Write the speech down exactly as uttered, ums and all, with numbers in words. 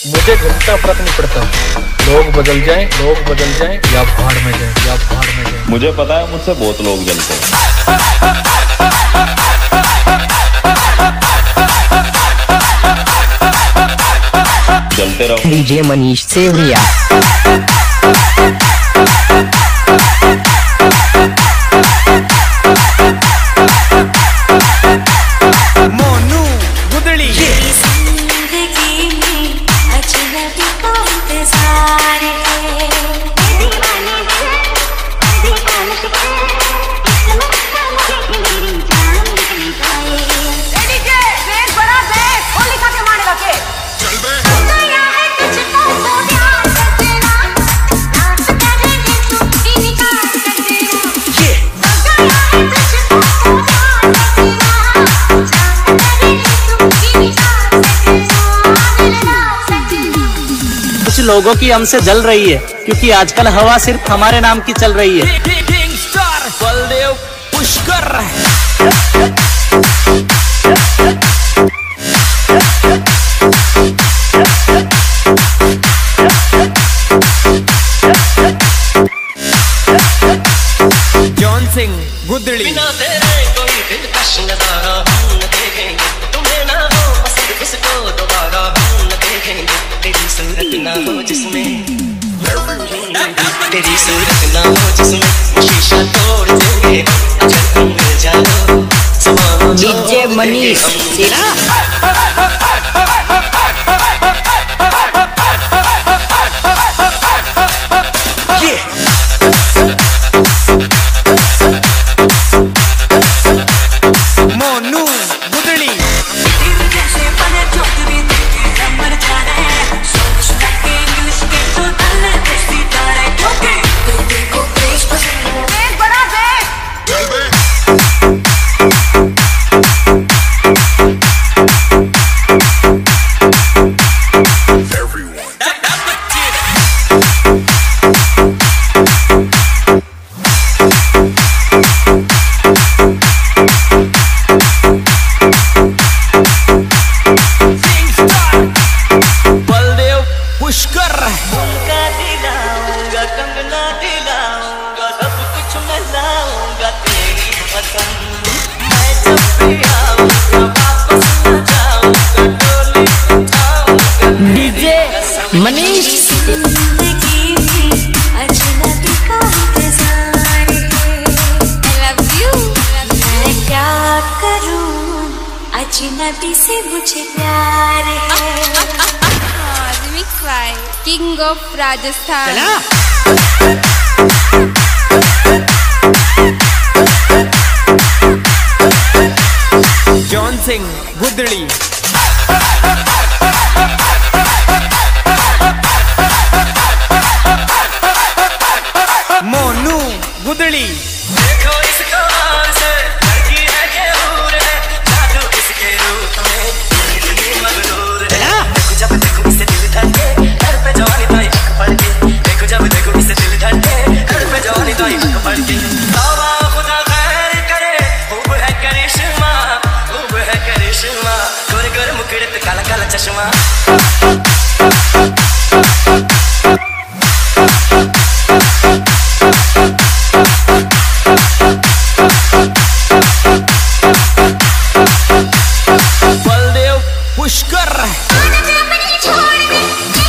मुझे घंटा फर्क नहीं पड़ता, लोग बदल जाएं, लोग बदल जाएं या भाड़ में जाएं, या भाड़ में जाएं। मुझे पता है मुझसे बहुत लोग जलते हैं। जलते रहो। डीजे मनीष सेवरिया। मोनू गुदड़ी। कुछ लोगों की हमसे जल रही है क्योंकि आजकल हवा सिर्फ हमारे नाम की चल रही है। बलदेव पुष्कर। जॉन सिंह गुदड़ी। बिना तेरे कोई दिलकश नजारा हम न देखेंगे, तुम्हें ना हो पसंद किसको दोबारा हम न देखेंगे, तेरी सूरत ना हो जिसमें, तेरी सूरत ना हो जिसमें शीशा तोड़ देंगे, अगर तुम मिल जाओ सवालों डीजे मनीष सिरा। डीजे मनीष। अजनबी से मुझे प्यार है। King of Rajasthan. John Singh Gudri. Monu Gudri. देखो इसको और से लड़की है के हूर है, जादू इसके रूप में दिल मगरूर है। देखो जब देखो इसे दिल धड़के, घर पे जवानी ताई आंख पड़ के, देखो जब देखो इसे दिल धड़के, घर पे जवानी ताई आंख पड़ के। तौबा खुदा खैर करे, खूब है करिश्मा, खूब है करिश्मा, गोरे गोरे मुखड़े पे काला काला चश्मा। बलदेव पुष्कर। छोड़